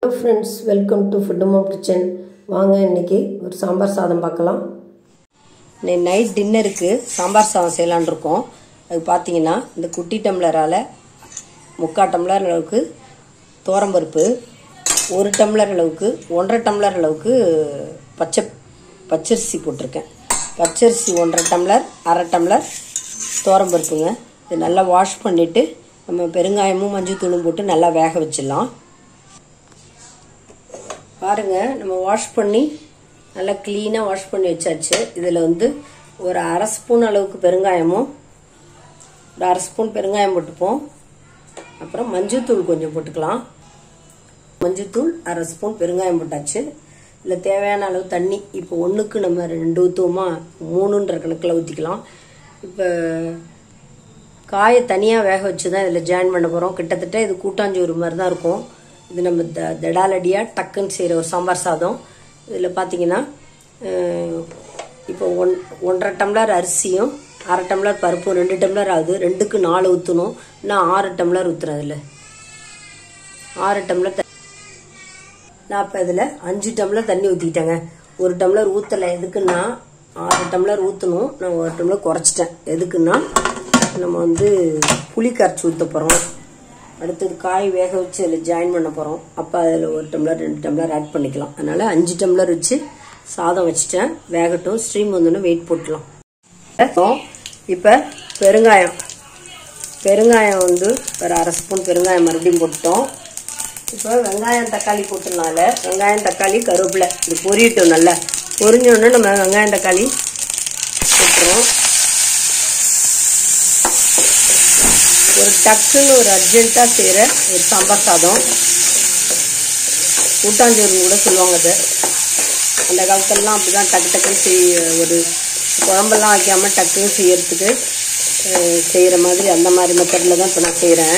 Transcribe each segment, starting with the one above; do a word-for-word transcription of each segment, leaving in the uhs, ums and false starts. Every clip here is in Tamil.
Hello friends, welcome to Food Mom Kitchen. வாங்க இன்னைக்கு ஒரு சாம்பார் சாதம் பார்க்கலாம். நைட் டின்னருக்கு சாம்பார் சாதம் செய்யலாம்னு இருக்கோம். அது பார்த்தீங்கன்னா இந்த குட்டி டம்ளரால முக்கால் டம்ளர் அளவுக்கு தோரம்பருப்பு, ஒரு டம்ளர் அளவுக்கு ஒன்றரை டம்ளர் அளவுக்கு பச்சை பச்சரிசி போட்டிருக்கேன். பச்சரிசி ஒன்றரை டம்ளர், அரை டம்ளர் தோரம்பருப்புங்க. இது நல்லா வாஷ் பண்ணிவிட்டு நம்ம பெருங்காயமும் மஞ்சள் தூளும் போட்டு நல்லா வேக வச்சிடலாம். பாருங்க, நம்ம வாஷ் பண்ணி நல்லா க்ளீனாக வாஷ் பண்ணி வச்சாச்சு. இதில் வந்து ஒரு அரை ஸ்பூன் அளவுக்கு பெருங்காயமும், ஒரு அரை ஸ்பூன் பெருங்காயம் போட்டுப்போம். அப்புறம் மஞ்சள் தூள் கொஞ்சம் போட்டுக்கலாம். மஞ்சள் தூள் அரை ஸ்பூன், பெருங்காயம் போட்டாச்சு. இதில் தேவையான அளவு தண்ணி, இப்போ ஒன்றுக்கு நம்ம ரெண்டு ஊற்றுவோமா, மூணுன்ற கணக்கில் ஊற்றிக்கலாம். இப்போ காயை தனியாக வேக வச்சு தான் இதில் ஜாயின் பண்ண போகிறோம். கிட்டத்தட்ட இது கூட்டாஞ்சோறு மாதிரி தான் இருக்கும். இது நம்ம த தடாலடியாக டக்குன்னு செய்கிற ஒரு சாம்பார் சாதம். இதில் பார்த்தீங்கன்னா இப்போ ஒன் ஒன்றரை டம்ளர் அரிசியும் அரை டம்ளர் பருப்பும் ரெண்டு டம்ளர் ஆகுது. ரெண்டுக்கு நாலு ஊற்றணும். நான் ஆறு டம்ளர் ஊற்றுறேன். இதில் ஆறு டம்ளர் த நான் இப்போ இதில் அஞ்சு டம்ளர் தண்ணி ஊற்றிக்கிட்டேங்க. ஒரு டம்ளர் ஊற்றலை. எதுக்குன்னா ஆறு டம்ளர் ஊற்றணும். நான் ஒரு டம்ளர் குறைச்சிட்டேன். எதுக்குன்னா நம்ம வந்து புளி கரைச்சி ஊற்ற போகிறோம். அடுத்தது காய் வேக வச்சு அதில் ஜாயின் பண்ண போகிறோம். அப்போ அதில் ஒரு டம்ளர் ரெண்டு டம்ளர் ஆட் பண்ணிக்கலாம். அதனால் அஞ்சு டம்ளர் வச்சு சாதம் வச்சுட்டேன். வேகட்டும். ஸ்ட்ரீம் வந்தோன்னு வெயிட் போட்டுலாம். இப்போ பெருங்காயம் பெருங்காயம் வந்து ஒரு அரை ஸ்பூன் பெருங்காயம் மறுபடியும் போட்டோம். இப்போ வெங்காயம் தக்காளி போட்டதுனால வெங்காயம் தக்காளி கருவேப்பிலை இது பொரியட்டும். நல்லா பொரிஞ்சோடனே நம்ம வெங்காயம் தக்காளி போட்டுருவோம். ஒரு டக்குன்னு ஒரு அர்ஜென்ட்டாக செய்கிற ஒரு சாம்பார் சாதம், கூட்டாஞ்சோறுன்னு கூட சொல்லுவாங்க. அது அந்த காலத்துலலாம் அப்படி தான் டக்கு டக்குன்னு செய்ய, ஒரு குழம்பெல்லாம் வைக்காமல் டக்குன்னு செய்யறதுக்கு செய்கிற மாதிரி அந்த மாதிரி மெத்தடில் தான் இப்போ நான் செய்கிறேன்.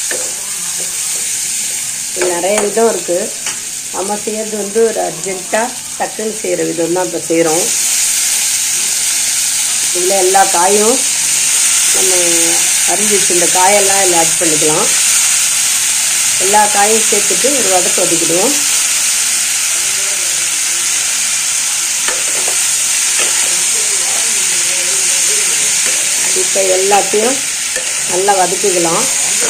நிறைய விதம் இருக்குது. நம்ம செய்கிறது வந்து ஒரு அர்ஜென்ட்டாக டக்குன்னு செய்கிற விதம் தான் இப்போ செய்கிறோம். இதில் எல்லா காயும் நம்ம அரிஞ்சு வச்சு இந்த காயெல்லாம் இதில் ஆட் பண்ணிக்கலாம். எல்லா காயும் சேர்த்துட்டு ஒரு வதக்கு வதக்கிடுவோம். இப்போ எல்லாத்தையும் நல்லா வதக்கிக்கலாம்.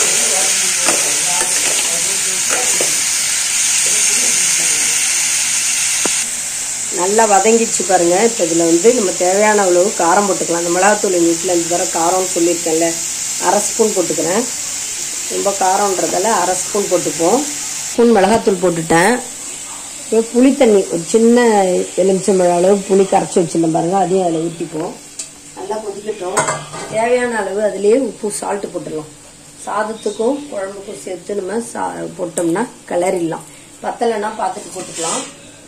நல்லா வதங்கிச்சு பாருங்கள். இப்போ இதில் வந்து நம்ம தேவையான அளவு காரம் போட்டுக்கலாம். அந்த மிளகாத்தூள் எங்கள் வீட்டில் இந்த தடவை காரம்னு சொல்லியிருக்கேன்ல, அரை ஸ்பூன் போட்டுக்கிறேன். ரொம்ப காரம்ன்றதால அரை ஸ்பூன் போட்டுப்போம். ஸ்பூன் மிளகாத்தூள் போட்டுட்டேன். இப்போ புளி தண்ணி ஒரு சின்ன எலுமிச்சம்பழம் அளவு புளி கரைச்சி வச்சுருந்தேன் பாருங்கள், அதையும் அதில் ஊற்றிப்போம். நல்லா கொதிக்கட்டும். தேவையான அளவு அதுலேயே உப்பு சால்ட்டு போட்டுடலாம். சாதத்துக்கும் குழம்புக்கும் சேர்த்து நம்ம சா போட்டோம்னா கிளறிடலாம். பத்தலைன்னா பார்த்துட்டு போட்டுக்கலாம்.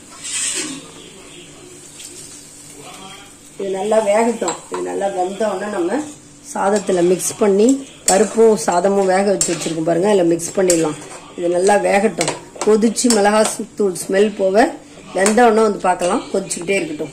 இது நல்லா வேகட்டும். இது நல்லா வெந்தோடனே நம்ம சாதத்தில் மிக்ஸ் பண்ணி, பருப்பும் சாதமும் வேக வச்சு வச்சுருக்கோம் பாருங்கள், அதில் மிக்ஸ் பண்ணிடலாம். இது நல்லா வேகட்டும். கொதிச்சு மிளகாத்தூள் ஸ்மெல் போக வெந்தோடனே வந்து பார்க்கலாம். கொதிச்சுக்கிட்டே இருக்கட்டும்.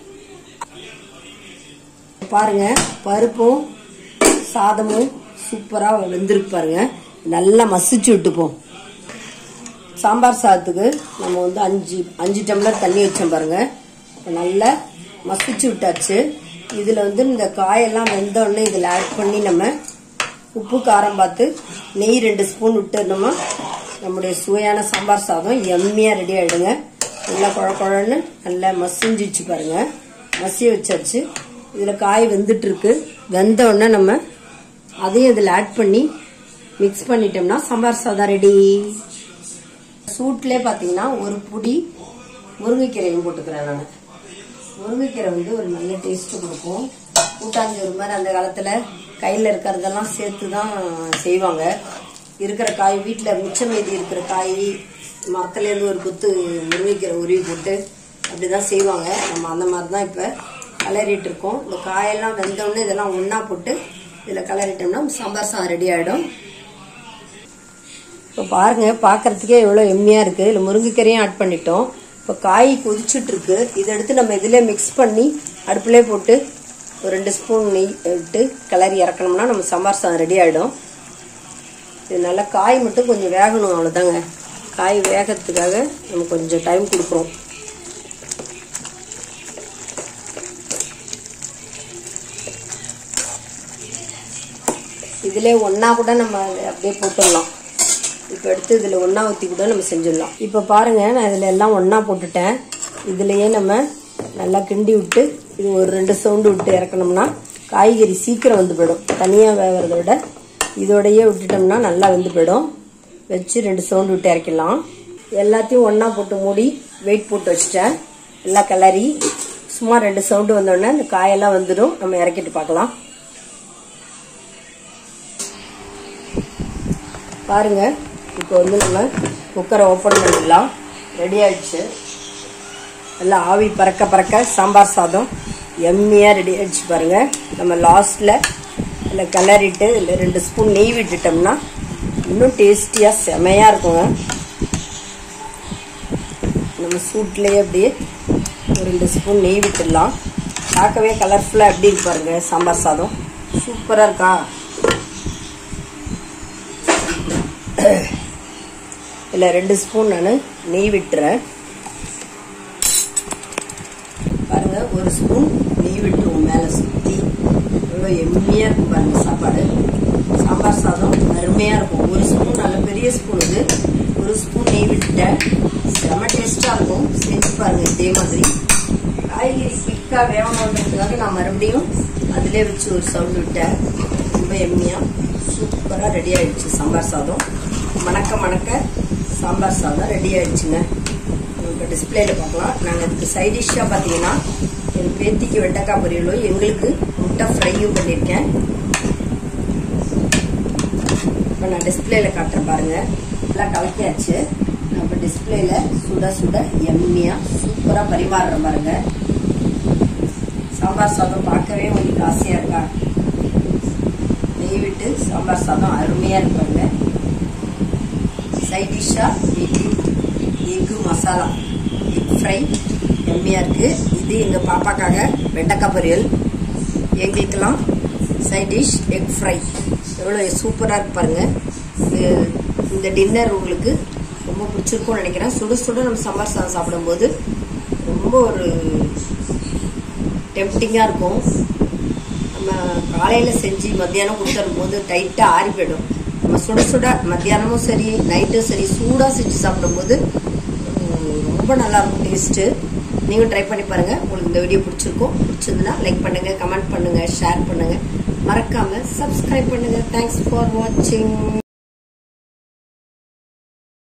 பாருங்கள், பருப்பும் சாதமும் சூப்பராக வெந்திருக்கு பாருங்கள். நல்லா மசிச்சு விட்டுப்போம். சாம்பார் சாதத்துக்கு நம்ம வந்து அஞ்சு அஞ்சு டம்ளர் தண்ணி வச்சோம் பாருங்கள். நல்லா மசிச்சு விட்டாச்சு. இதில் வந்து இந்த காயெல்லாம் வெந்தோடனே இதில் ஆட் பண்ணி நம்ம உப்பு காரம் பார்த்து நெய் ரெண்டு ஸ்பூன் விட்டுருந்தோமா நம்முடைய சுவையான சாம்பார் சாதம் எம்மியாக ரெடி ஆகிடுங்க. நல்லா குழ குழன்னு நல்லா மசிஞ்சிச்சு பாருங்க. மசிய வச்சாச்சு. இதில் காய் வெந்துட்டு இருக்கு. வெந்தோடனே நம்ம அதையும் இதில் ஆட் பண்ணி மிக்ஸ் பண்ணிட்டோம்னா சாம்பார் சாதம் ரெடி. சூட்லேயே பார்த்தீங்கன்னா ஒரு புடி முருங்கைக்கீரையும் போட்டுக்கிறேன் நான். முருங்கைக்கீரை வந்து ஒரு நல்ல டேஸ்ட்டு கொடுக்கும். கூட்டாஞ்சோறு மாதிரி அந்த காலத்தில் கையில் இருக்கிறதெல்லாம் சேர்த்து தான் செய்வாங்க. இருக்கிற காய், வீட்டில் மிச்சம் மீதி இருக்கிற காய், மரத்துலேருந்து ஒரு குத்து முருங்கைக்கீரை உருவி போட்டு அப்படி தான் செய்வாங்க. நம்ம அந்த மாதிரி தான் இப்போ கலரிட்டு இருக்கோம். இந்த காயெல்லாம் வெந்தோடனே இதெல்லாம் ஒன்றா போட்டு இதில் கலரிட்டோம்னா சாம்பார் சாதம் ரெடி ஆகிடும். இப்போ பாருங்கள், பார்க்குறதுக்கே எவ்வளோ எம்மியாக இருக்குது. இதில் முருங்கைக்கீரையும் ஆட் பண்ணிட்டோம். இப்போ காய் கொதிச்சுட்ருக்கு. இதை எடுத்து நம்ம இதிலே மிக்ஸ் பண்ணி அடுப்பிலே போட்டு ஒரு ரெண்டு ஸ்பூன் நெய் விட்டு கிளறி இறக்கணும்னா நம்ம சாம்பார் சாதம் ரெடி ஆகிடும். இது நல்லா காய் மட்டும் கொஞ்சம் வேகணும், அவ்வளோதாங்க. காய் வேகத்துக்காக நம்ம கொஞ்சம் டைம் கொடுக்குறோம். இதிலே ஒன்றா கூட நம்ம அப்படியே போட்டுடலாம். இப்போ எடுத்து இதில் ஒன்றா ஊற்றி கூட நம்ம செஞ்சிடலாம். இப்போ பாருங்கள், நான் இதில் எல்லாம் ஒன்றா போட்டுட்டேன். இதுலேயே நம்ம நல்லா கிண்டி விட்டு இது ஒரு ரெண்டு சவுண்டு விட்டு இறக்கணும்னா காய்கறி சீக்கிரம் வந்து போயிடும். தனியாக வேகிறத விட இதோடையே விட்டுட்டோம்னா நல்லா வந்து போயிடும். வச்சு ரெண்டு சவுண்டு விட்டு இறக்கிடலாம். எல்லாத்தையும் ஒன்றா போட்டு மூடி வெயிட் போட்டு வச்சுட்டேன். எல்லாம் கிளறி சும்மா ரெண்டு சவுண்டு வந்தோடனே இந்த காயெல்லாம் வந்துடும். நம்ம இறக்கிட்டு பார்க்கலாம். பாருங்க, இப்போ வந்து நம்ம குக்கரை ஓப்பன் பண்ணிடலாம். ரெடி ஆயிடுச்சு. எல்லாம் ஆவி பறக்க பறக்க சாம்பார் சாதம் எம்மியாக ரெடி ஆயிடுச்சு. பாருங்க, நம்ம லாஸ்ட்ல இல்லை கிளறிட்டு இல்லை ரெண்டு ஸ்பூன் நெய் விட்டுட்டோம்னா இன்னும் டேஸ்டியாக செமையாக இருக்குங்க. நம்ம சூட்லேயே அப்படியே ஒரு ரெண்டு ஸ்பூன் நெய் விட்டுடலாம். பார்க்கவே கலர்ஃபுல்லாக எப்படி இருப்பாருங்க சாம்பார் சாதம். சூப்பராக இருக்கா? இல்லை ரெண்டு ஸ்பூன் நான் நெய் விட்டுறேன். பாருங்க, ஒரு ஸ்பூன் நெய் விட்டுருவோம் மேலே சுற்றி. எவ்வளோ எம்மியாக இருக்கும் பாருங்க சாப்பாடு. சாம்பார் சாதம் அருமையாக இருக்கும். ஒரு ஸ்பூன் நல்ல பெரிய ஸ்பூன் இது. ஒரு ஸ்பூன் நெய் விட்டுட்டேன். செம்ம டேஸ்ட்டாக இருக்கும். செஞ்சு பாருங்க இதே மாதிரி. காய்கறி குயிக்காக வேகணுன்றதுக்காக நான் மறுபடியும் அதிலே வச்சு ஒரு சவுண்டு விட்டேன். ரொம்ப எம்மியாக சூப்பராக ரெடி ஆயிடுச்சு சாம்பார் சாதம். மணக்க மணக்க சாம்பார் சாதம் ரெடி ஆயிடுச்சுங்க. இப்போ டிஸ்பிளேல பார்க்கலாம். நாங்கள் இதுக்கு சைட் டிஷ்ஷாக பார்த்தீங்கன்னா என் பேத்திக்கு வெண்டைக்காய் பொரியலும் எங்களுக்கு முட்டை ஃப்ரையும் பண்ணியிருக்கேன். இப்போ நான் டிஸ்பிளேல காட்டுறேன் பாருங்க. எல்லாம் கலக்கியாச்சு. நான் இப்போ டிஸ்பிளேல சுட சுட எம்மியாக சூப்பராக பரிமாறுறேன் பாருங்க. சாம்பார் சாதம் பார்க்கவே உங்களுக்கு ஆசையாக இருக்கா? நெய் விட்டு சாம்பார் சாதம் அருமையாக இருப்பாங்க. சைட் டிஷ்ஷா egg egg masala egg fry எம்மியாக இருக்குது. இது எங்கள் பாப்பாக்காக வெண்டைக்காய் பொரியல், எங்களுக்கெல்லாம் சைட் டிஷ் எக் ஃப்ரை. எவ்வளோ சூப்பராக இருக்கு பாருங்க. இந்த டின்னர் உங்களுக்கு ரொம்ப பிடிச்சிருக்கும்னு நினைக்கிறேன். சுட சுட நம்ம சாம்பார் சாதம் சாப்பிடும்போது ரொம்ப ஒரு டெம்ப்டிங்காக இருக்கும். நம்ம காலையில் செஞ்சு மத்தியானம் கொடுத்துரும் போது டைட்டாக ஆறி போயிடும். நம்ம சுட சுட மத்தியானமும் சரி நைட்டும் சரி சூடாக செஞ்சு சாப்பிடும்போது ரொம்ப நல்லாயிருக்கும் டேஸ்ட்டு. நீங்கள் ட்ரை பண்ணி பாருங்கள். உங்களுக்கு இந்த வீடியோ பிடிச்சிருக்கும். பிடிச்சிருந்துன்னா லைக் பண்ணுங்கள், கமெண்ட் பண்ணுங்கள், ஷேர் பண்ணுங்கள், மறக்காமல் சப்ஸ்கிரைப் பண்ணுங்கள். தேங்க்ஸ் ஃபார் வாட்சிங்.